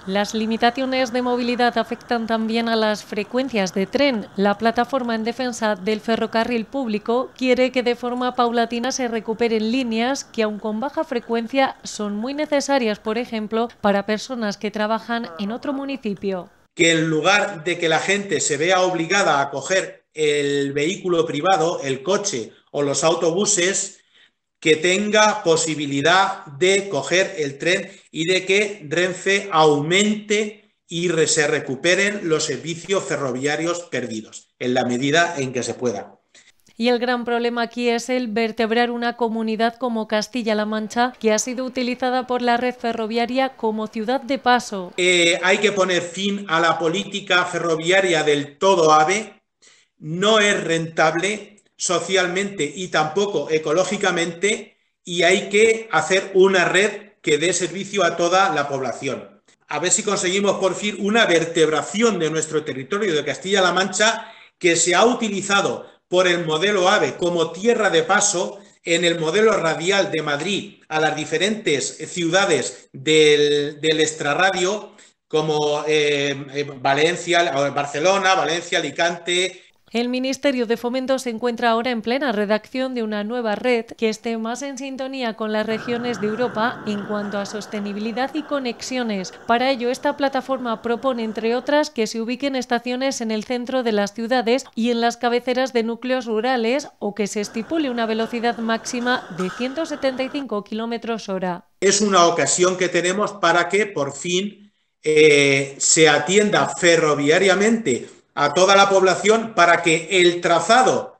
Las limitaciones de movilidad afectan también a las frecuencias de tren. La plataforma en defensa del ferrocarril público quiere que de forma paulatina se recuperen líneas que, aun con baja frecuencia, son muy necesarias, por ejemplo, para personas que trabajan en otro municipio. Que en lugar de que la gente se vea obligada a coger el vehículo privado, el coche o los autobuses, que tenga posibilidad de coger el tren y de que Renfe aumente y se recuperen los servicios ferroviarios perdidos, en la medida en que se pueda. Y el gran problema aquí es el vertebrar una comunidad como Castilla-La Mancha, que ha sido utilizada por la red ferroviaria como ciudad de paso. Hay que poner fin a la política ferroviaria del todo AVE. No es rentable socialmente y tampoco ecológicamente, y hay que hacer una red que dé servicio a toda la población. A ver si conseguimos por fin una vertebración de nuestro territorio de Castilla-La Mancha, que se ha utilizado por el modelo AVE como tierra de paso en el modelo radial de Madrid a las diferentes ciudades del extrarradio, como Valencia, Barcelona, Valencia, Alicante. El Ministerio de Fomento se encuentra ahora en plena redacción de una nueva red que esté más en sintonía con las regiones de Europa en cuanto a sostenibilidad y conexiones. Para ello, esta plataforma propone, entre otras, que se ubiquen estaciones en el centro de las ciudades y en las cabeceras de núcleos rurales, o que se estipule una velocidad máxima de 175 km/h. Es una ocasión que tenemos para que por fin se atienda ferroviariamente a toda la población, para que el trazado,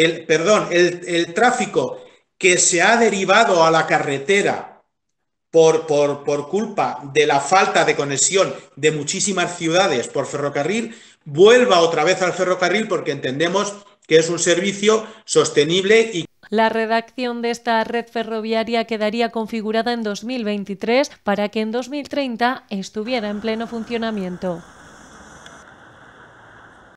el tráfico que se ha derivado a la carretera por culpa de la falta de conexión de muchísimas ciudades por ferrocarril, vuelva otra vez al ferrocarril, porque entendemos que es un servicio sostenible y la redacción de esta red ferroviaria quedaría configurada en 2023 para que en 2030 estuviera en pleno funcionamiento.